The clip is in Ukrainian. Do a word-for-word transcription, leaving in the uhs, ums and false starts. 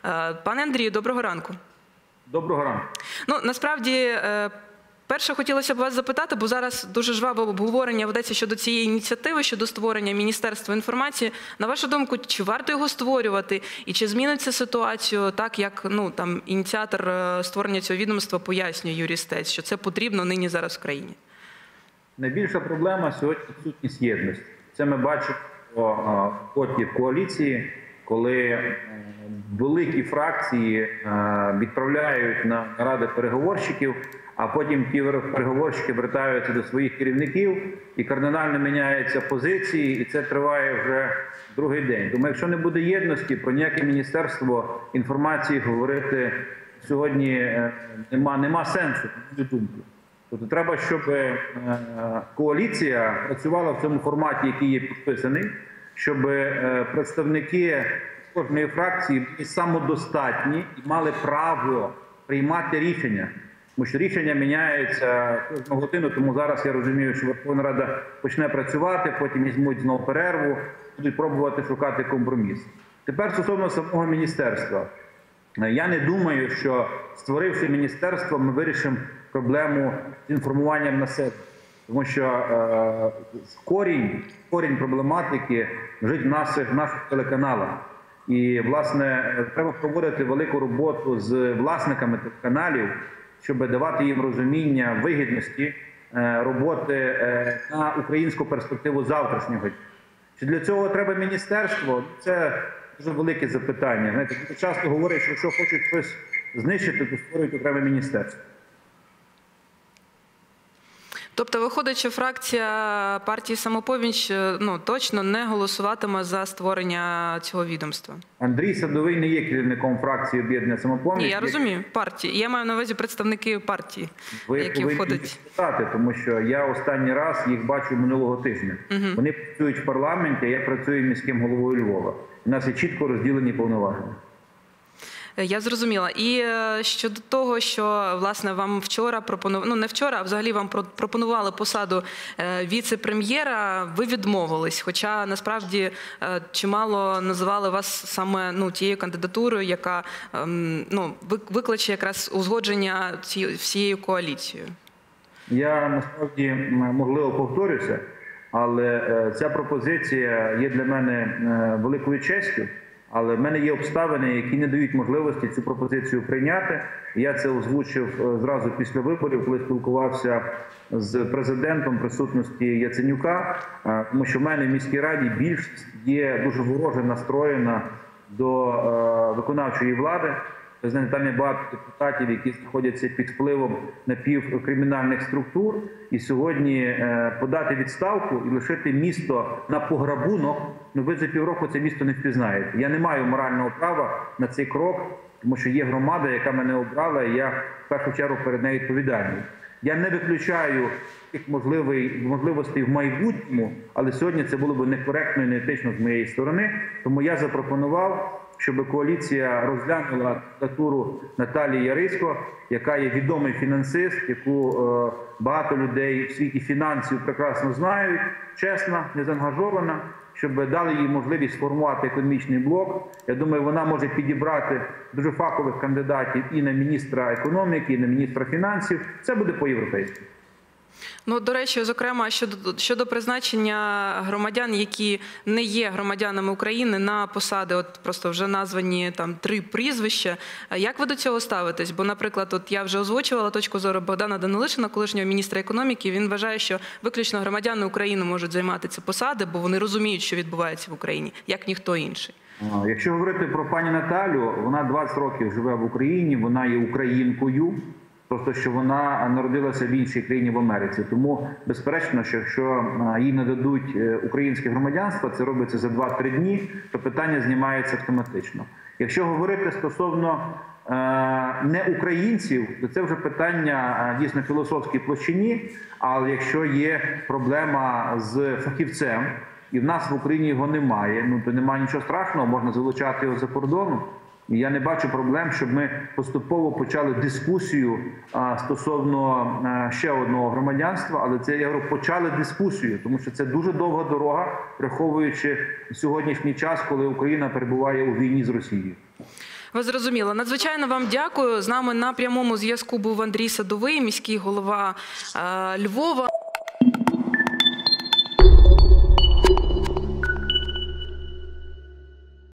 Пане Андрію, доброго ранку. Доброго ранку. Ну, насправді, перше хотілося б вас запитати, бо зараз дуже жваве обговорення ведеться щодо цієї ініціативи, щодо створення Міністерства інформації. На вашу думку, чи варто його створювати? І чи зміниться ситуацію так, як ну, там, ініціатор створення цього відомства пояснює Юрій Стець, що це потрібно нині зараз в країні? Найбільша проблема сьогодні – відсутність єдності. Це ми бачимо в ході коаліції, коли великі фракції відправляють на наради переговорщиків, а потім ті переговорщики вертаються до своїх керівників і кардинально міняються позиції, і це триває вже другий день. Тому якщо не буде єдності, про ніяке Міністерство інформації говорити сьогодні нема, нема сенсу, на мою думку. Тобто треба, щоб коаліція працювала в цьому форматі, який є підписаний, щоб представники кожної фракції були самодостатні і мали право приймати рішення. Тому що рішення міняються кожну годину, тому зараз я розумію, що Верховна Рада почне працювати, потім візьмуть знову перерву, будуть пробувати шукати компроміс. Тепер стосовно самого міністерства. Я не думаю, що створивши міністерство, ми вирішимо проблему з інформуванням населення. Тому що е, корінь, корінь проблематики лежить в наших, в наших телеканалах. І, власне, треба проводити велику роботу з власниками телеканалів, щоб давати їм розуміння вигідності е, роботи е, на українську перспективу завтрашнього дня. Чи для цього треба міністерство? Це дуже велике запитання. Знаєте, часто говорять, що якщо хочуть щось знищити, то створюють окреме міністерство. Тобто, виходить, що фракція партії «Самопоміч» ну, точно не голосуватиме за створення цього відомства? Андрій Садовий не є керівником фракції «Об'єднання Самопоміч». Ні, я розумію, партії. Я маю на увазі представники партії, Ви які входять. Ви тому що я останній раз їх бачу минулого тижня. Угу. Вони працюють в парламенті, а я працюю міським головою Львова. У нас є чітко розділені повноваження. Я зрозуміла. І щодо того, що, власне, вам вчора пропонували, ну не вчора, а взагалі вам пропонували посаду віце-прем'єра, ви відмовились. Хоча, насправді, чимало називали вас саме ну, тією кандидатурою, яка ну, викличе якраз узгодження всією коаліцією. Я, насправді, можливо, повторюся, але ця пропозиція є для мене великою честю. Але в мене є обставини, які не дають можливості цю пропозицію прийняти. Я це озвучив зразу після виборів, коли спілкувався з президентом в присутності Яценюка. Тому що в мене в міській раді більшість є дуже вороже настроєна до виконавчої влади. Там є багато депутатів, які знаходяться під впливом напівкримінальних структур. І сьогодні подати відставку і лишити місто на пограбунок, ну ви за півроку це місто не впізнаєте. Я не маю морального права на цей крок, тому що є громада, яка мене обрала, і я в першу чергу перед нею відповідальний. Я не виключаю тих можливостей в майбутньому, але сьогодні це було б некоректно і неетично з моєї сторони. Тому я запропонував, щоб коаліція розглянула кандидатуру Наталії Ярисько, яка є відомий фінансист, яку е, багато людей в світі фінансів прекрасно знають, чесна, незаангажована, щоб дали їй можливість сформувати економічний блок. Я думаю, вона може підібрати дуже фахових кандидатів і на міністра економіки, і на міністра фінансів. Це буде по-європейськи. Ну, до речі, зокрема, щодо, щодо призначення громадян, які не є громадянами України на посади, от просто вже названі там три прізвища. Як ви до цього ставитесь? Бо, наприклад, от я вже озвучувала точку зору Богдана Данилишина, колишнього міністра економіки. Він вважає, що виключно громадяни України можуть займати ці посади, бо вони розуміють, що відбувається в Україні, як ніхто інший. Якщо говорити про пані Наталю, вона двадцять років живе в Україні, вона є українкою. Просто, що вона народилася в іншій країні в Америці. Тому, безперечно, що якщо їй нададуть українське громадянство, це робиться за два-три дні, то питання знімається автоматично. Якщо говорити стосовно е, не українців, то це вже питання дійсно філософській площині, але якщо є проблема з фахівцем, і в нас в Україні його немає, ну то немає нічого страшного, можна залучати його за кордону. І я не бачу проблем, щоб ми поступово почали дискусію а, стосовно а, ще одного громадянства, але це, я говорю, почали дискусію, тому що це дуже довга дорога, враховуючи сьогоднішній час, коли Україна перебуває у війні з Росією. Ви зрозуміло. Надзвичайно вам дякую. З нами на прямому зв'язку був Андрій Садовий, міський голова е, Львова.